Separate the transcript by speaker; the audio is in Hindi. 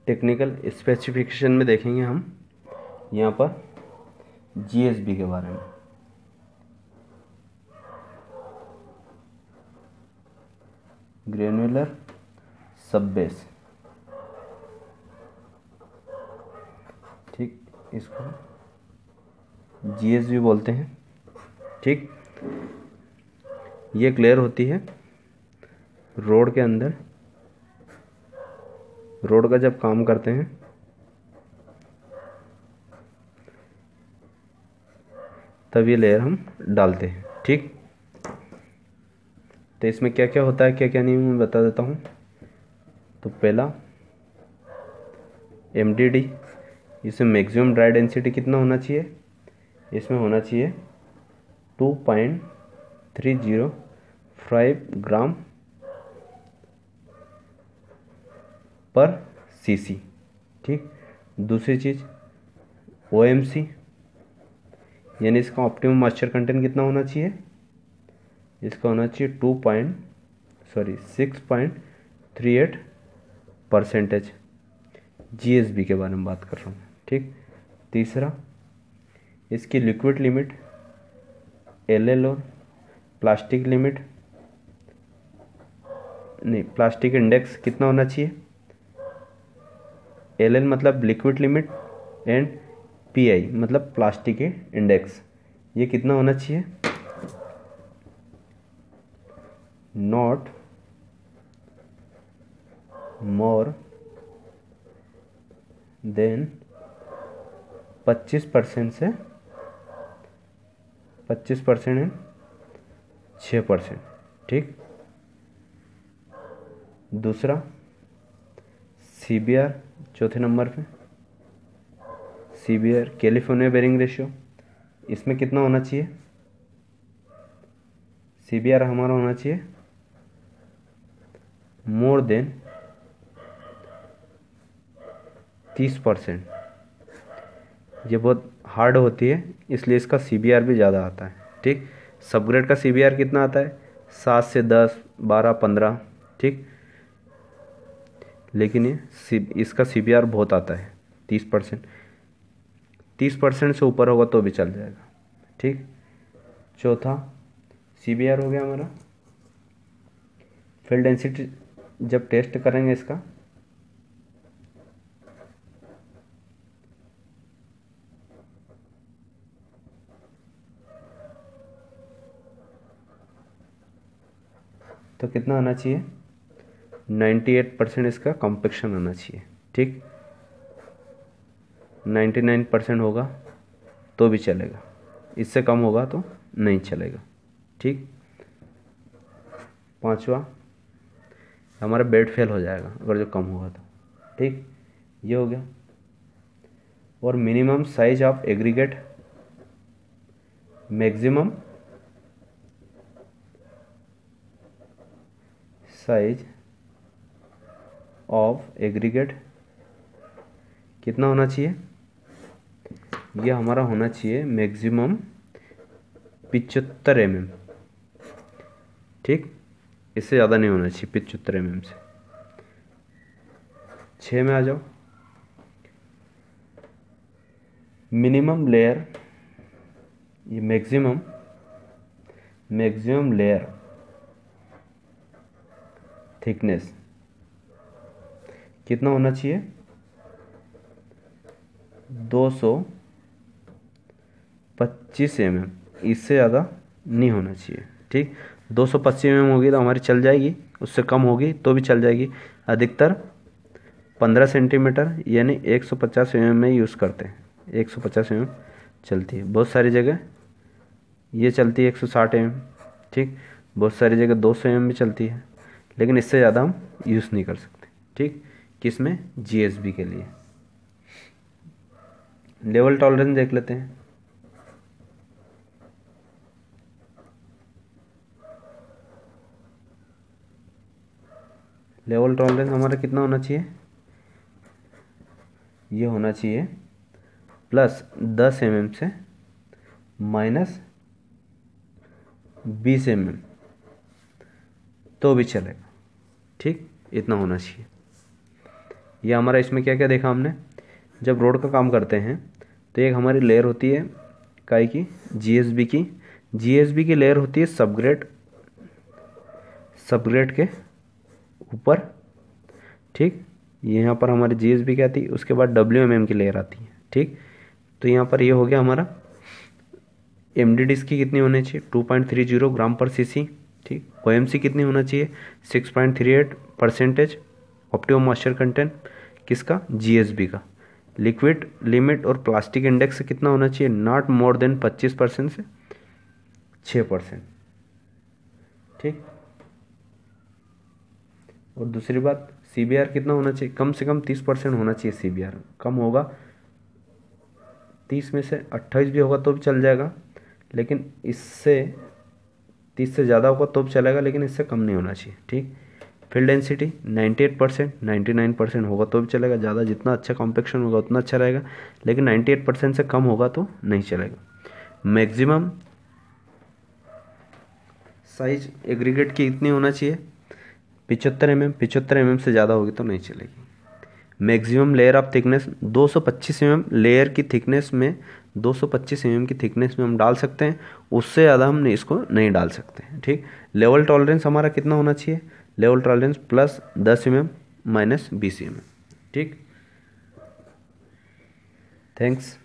Speaker 1: टेक्निकल स्पेसिफिकेशन में देखेंगे हम यहाँ पर जीएसबी के बारे में। ग्रेनुलर सब बेस, ठीक, इसको जीएसबी बोलते हैं। ठीक, ये क्लियर होती है रोड के अंदर, रोड का जब काम करते हैं तब ये लेयर हम डालते हैं। ठीक, तो इसमें क्या क्या होता है, क्या क्या नहीं, मैं बता देता हूँ। तो पहला MDD, इसमें मैक्सिमम ड्राई डेंसिटी कितना होना चाहिए, इसमें होना चाहिए 2.305 ग्राम पर सीसी। ठीक, दूसरी चीज़ OMC, यानी इसका ऑप्टिमम मॉइस्चर कंटेंट कितना होना चाहिए, इसका होना चाहिए 6.38%। GSB के बारे में बात कर रहा हूँ। ठीक, तीसरा इसकी लिक्विड लिमिट LL और प्लास्टिक लिमिट नहीं, प्लास्टिक इंडेक्स कितना होना चाहिए, LL मतलब लिक्विड लिमिट एंड PI मतलब प्लास्टिक इंडेक्स, ये कितना होना चाहिए, नॉट मोर देन 25% से 25% एंड 6%। ठीक, दूसरा CBR, चौथे नंबर पे CBR कैलिफोर्निया बेरिंग रेशियो, इसमें कितना होना चाहिए, CBR हमारा होना चाहिए मोर देन 30%। ये बहुत हार्ड होती है इसलिए इसका CBR भी ज़्यादा आता है। ठीक, सबग्रेड का CBR कितना आता है, 7 से 10, 12, 15। ठीक, लेकिन इसका CBR बहुत आता है 30%। 30% से ऊपर होगा तो भी चल जाएगा। ठीक, चौथा CBR हो गया हमारा। फील्ड डेंसिटी जब टेस्ट करेंगे इसका, तो कितना आना चाहिए, 98% इसका कॉम्पैक्शन आना चाहिए। ठीक, 99% होगा तो भी चलेगा, इससे कम होगा तो नहीं चलेगा। ठीक, पांचवा हमारा बेड फेल हो जाएगा अगर जो कम होगा तो। ठीक, ये हो गया। और minimum size of aggregate, maximum size of aggregate कितना होना चाहिए, ये हमारा होना चाहिए मैक्सिमम 75 mm। ठीक, इससे ज़्यादा नहीं होना चाहिए 75 mm से। 6 में आ जाओ, मिनिमम लेयर, ये मैक्सिमम लेयर थिकनेस कितना होना चाहिए, 225 mm, इससे ज़्यादा नहीं होना चाहिए। ठीक, 225 mm होगी तो हमारी चल जाएगी, उससे कम होगी तो भी चल जाएगी। अधिकतर 15 सेंटीमीटर यानी 150 mm में यूज़ करते हैं। 150 mm चलती है बहुत सारी जगह, ये चलती है 160 mm। ठीक, बहुत सारी जगह 200 mm भी चलती है, लेकिन इससे ज़्यादा हम यूज़ नहीं कर सकते। ठीक, किसमें, GSB के लिए। लेवल टॉलरेंस देख लेते हैं। लेवल टॉलरेंस हमारा कितना होना चाहिए, ये होना चाहिए +10 mm से -20 mm तो भी चलेगा। ठीक, इतना होना चाहिए। ये हमारा इसमें क्या क्या देखा हमने, जब रोड का काम करते हैं तो एक हमारी लेयर होती है काई की, जीएसबी की। जीएसबी की लेयर होती है सबग्रेड, सबग्रेड के ऊपर, ठीक। यहाँ पर हमारी जीएसबी क्या आती है, उसके बाद डब्ल्यूएमएम की लेयर आती है, ठीक। तो यहाँ पर ये हो गया हमारा एमडीडी की कितनी होनी चाहिए 2.30 ग्राम पर सीसी, ठीक। ओएमसी कितनी होना चाहिए 6.38% ऑप्टिमम मॉइस्चर कंटेंट किसका, जीएसबी का। लिक्विड लिमिट और प्लास्टिक इंडेक्स कितना होना चाहिए, नॉट मोर देन 25% से 6%, ठीक। और दूसरी बात सीबीआर कितना होना चाहिए, कम से कम 30% होना चाहिए सीबीआर। कम होगा 30 में से 28 भी होगा तो भी चल जाएगा, लेकिन इससे 30 से ज़्यादा होगा तो भी चलेगा, लेकिन इससे कम नहीं होना चाहिए, ठीक। फिल डेंसिटी 98%, 99% होगा तो भी चलेगा, ज़्यादा जितना अच्छा कॉम्पैक्शन होगा उतना अच्छा रहेगा, लेकिन 98% से कम होगा तो नहीं चलेगा। मैक्सिमम साइज एग्रीगेट की इतनी होना चाहिए 75 mm, 75 mm से ज़्यादा होगी तो नहीं चलेगी। Maximum layer of thickness 225 mm layer की थिकनेस में, 225 mm की थिकनेस में हम डाल सकते हैं, उससे ज़्यादा हम इसको नहीं डाल सकते हैं, ठीक। लेवल टॉलरेंस हमारा कितना होना चाहिए, level tolerance plus 10 mm minus 20 mm, ठीक। थैंक्स।